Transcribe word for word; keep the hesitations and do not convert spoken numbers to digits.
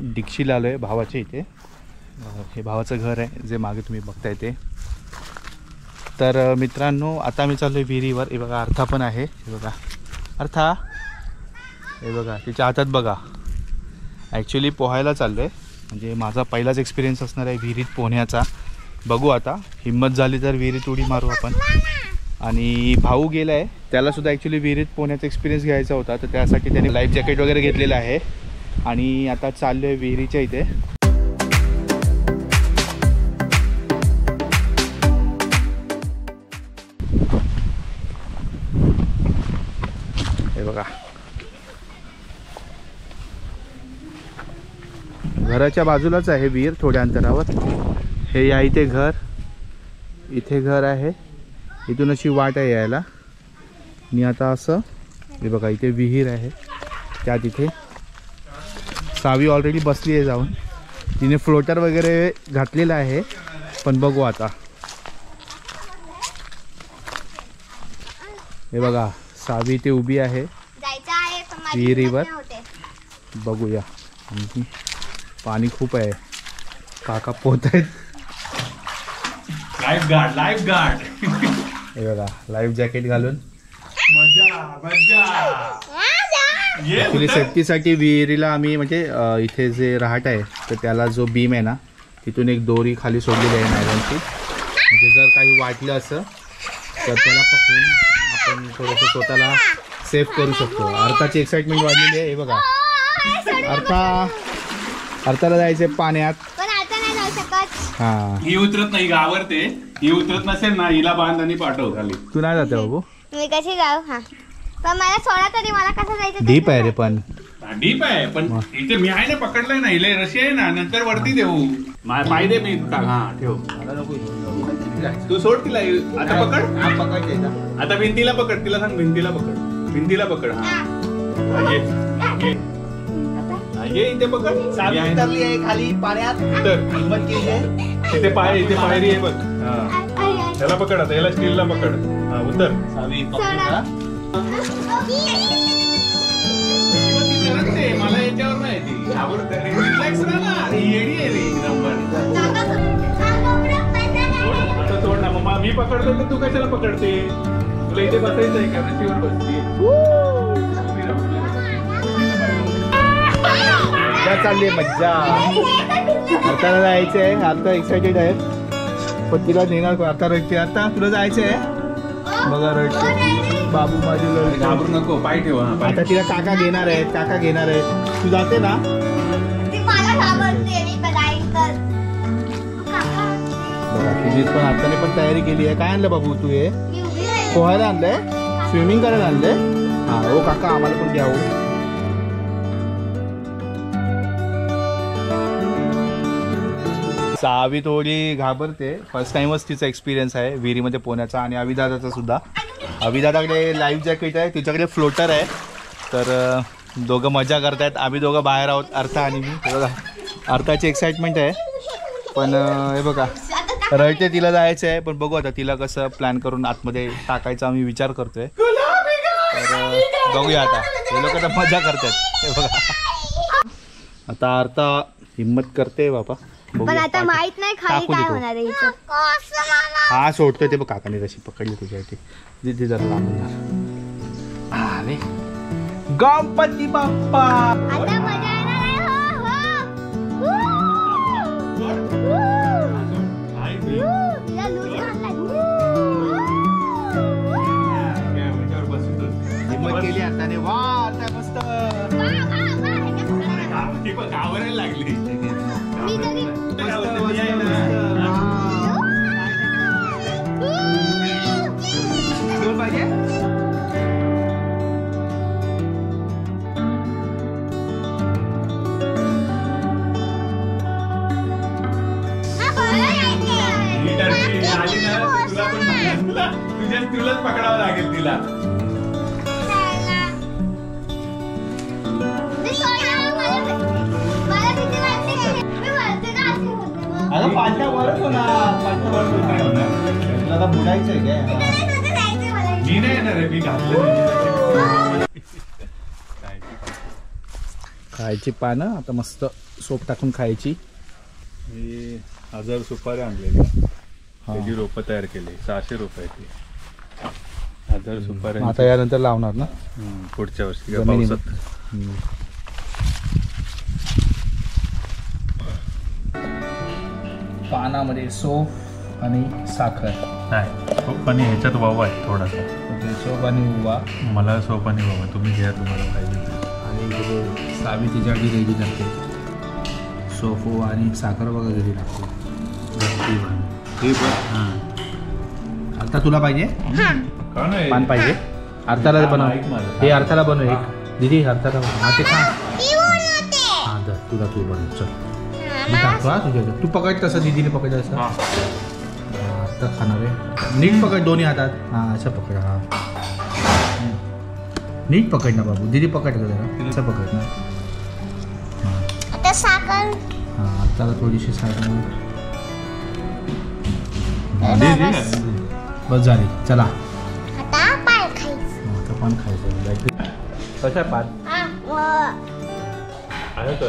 डिक्षीला आलो आहे भावाच्या इथे. हे भावाचं घर आहे जे मागे तुम्ही बघताय ते. तर मित्रांनो आता मी चाललो आहे विहिरीवर. हे बघा अर्था पण आहे. हे बघा अर्था, हे बघा तिच्या हातात बघा. ॲक्च्युली पोहायला चाललो आहे, म्हणजे माझा पहिलाच एक्सपिरियन्स असणार आहे विहिरीत पोहण्याचा. बघू आता हिंमत झाली तर विहिरीत उडी मारू आपण. आणि भाऊ गेला आहे, त्यालासुद्धा ॲक्च्युली विहिरीत पोहण्याचा एक्सपिरियन्स घ्यायचा होता, तर त्यासाठी त्याने लाईफ जॅकेट वगैरे घेतलेलं आहे. आणि आता चाललो आहे विहिरीच्या इथे. हे बघा घराच्या बाजूलाच आहे विहीर, थोड्या अंतरावर. हे या इथे घर, इथे घर आहे, इथून अशी वाट आहे यायला. आणि आता असं हे बघा इथे विहीर आहे, त्या तिथे सावी ऑलरेडी बसली आहे जाऊन. तिने फ्लोटर वगैरे घातलेला आहे, पण बघू आता. हे बघा सावी इथे उभी आहे विहिरीवर. बघूया, पाणी खूप आहे. काका पोहत आहेत. लाईफ गार्ड लाईफ गार्ड हे बघा लाईफ जॅकेट घालून मजा मजा. ॲक्च्युली सेफ्टीसाठी विहिरीला आम्ही म्हणजे इथे जे रहाट आहे तर त्याला जो बीम आहे ना तिथून एक दोरी खाली सोडलेली आहे नायलॉनची. म्हणजे जर काही वाटलं असं तर त्याला पकडून आपण थोडंसं स्वतःला सेफ करू शकतो. अर्थाची एक्साइटमेंट वाढलेली आहे. हे बघा अर्था, अर्थाला जायचे पाण्यात. हा ही उतरत नाही गावरते. ही उतरत नसेल ना हिला बांध आणि पाठव खाली. तू नाही जाते बाबू? मी कशी जाऊ? हा पण मला सोडा तरी, मला कसं जायचं? डीप आहे रे, पण डीप आहे. पण इथे मी आहे ना, पकडलंय ना हिला. रशी आहे ना, नंतर वरती देऊ. पाय दे मी. हा ठेव. तू सोड तिला. आता पकड. आता भिंतीला पकड. तिला सांग भिंतीला पकड. भिंतीला पकड. हा ये इथे पकड. सावी उतरली आहे खाली पाण्यात. उतर. हिंमत केली आहे. इथे पाय, इथे पायरी आहे बघ. हा त्याला पकड. आता याला स्टीलला पकड. हा उतर. सावी पकडा. मला याच्यावर नाही ती आवडत. रिलॅक्स राहा ना. येडी आहे रे नंबर. आता सोड ना मग. मी पकडतो तर तू कशाला पकडते? तुला इथे बसायचं आहे का? रशीवर बसते. चालली मज्जा. अर्थाला जायचं आहे. आता एक्साइटेड आहे, पण तिला नेणार कोण? आता रडते. आता तुला जायचं आहे बघा, रडते. बाबू माझी रडते. घाबरू नको. पाय ठेवा. आता तिला काका घेणार आहेत, काका घेणार आहेत. तू जाते ना? बघा तुझी पण आत्ताने पण तयारी केली आहे. काय आणलं बाबू तू? हे पोहायला आणलंय? स्विमिंग करायला आणलंय? हा हो काका आम्हाला पण द्यावं. सावी थोडी घाबरते. फर्स्ट टाइमच तिचा एक्सपिरियन्स आहे विहिरीमध्ये पोहण्याचा. आणि अविदादाचा सुद्धा. अविदादाकडे लाईफ जॅकेट आहे, तिच्याकडे फ्लोटर आहे. तर दोघं मजा करतायत. आम्ही दोघं बाहेर आहोत, अर्था आणि मी. बघा अर्थाची एक्साइटमेंट आहे, पण हे बघा रडते. तिला जायचं आहे, पण बघू आता तिला कसं प्लॅन करून आतमध्ये टाकायचा आम्ही विचार करतोय. तर बघूया आता. हे लोक तर मजा करतात. हे बघा आता अर्था हिम्मत करते बाबा. पण आता माहित नाही खाली काय होणार आहे हिचं. हा सोडतोय ते बघ. काकाने रशी पकडली तुझ्यासाठी. जिथे जरा लांब. अरे गणपती बाप्पा. आता मजा येणार आहे. हो हो. तिला लूज घाललाय. हिम्मत केली अर्थाने. वा आता मस्त. घाबरायला लागली. तुलाच पकडावं लागेल तिला. अगं पाठ्या वरच होणार. पाठ्या वर काय होणार? तुला आता बुडायचंय काय? मी नाही येणार आहे. मी घातलं. खायची पानं आता मस्त सोप टाकून खायची. मी हजार सुपारी आणलेली त्याची रोपं तयार केली सहाशे रुपयाची हजार सुपारी आता यानंतर लावणार ना पुढच्या वर्षी जमिनीत. पावसात. हम्म. पानामध्ये सोप आणि साखर. नाही सोप आणि ह्याच्यात वावा आहे थोडासा. ओके, सोप आणि उवा मला सोप आणि वावा तुम्ही घ्या तुम्हाला पाहिजे ते. आणि इकडे सावी तिच्यासाठी रेडी करते. सोप उवा आणि साखर वगैरे घरी लागते. हे बघ हां आता तुला पाहिजे हा का नाही पान पाहिजे. अर्थाला बनव. ऐक माझं. हे अर्थाला बनव एक. दीदी अर्थाला बनव. हा ते खा. ती बनवते. हा दर तुला तू बनव. चल हा, मी मला टाकतो हा तुझ्या. तू पकड तसं दीदीने पकड असं. हां आता खाणार आहे. नीट पकड दोन्ही हातात. हा असं पकड. हा हम्म. नीट पकड ना बाबू. दीदी पकड का जरा. असं पकड ना. आता साखर हा अर्थाला थोडीशी साखर. दे दे बस झाली. चला आता पाय खायचं. आता पान खायचं. कसं आहे पान? हा, व- आहे तो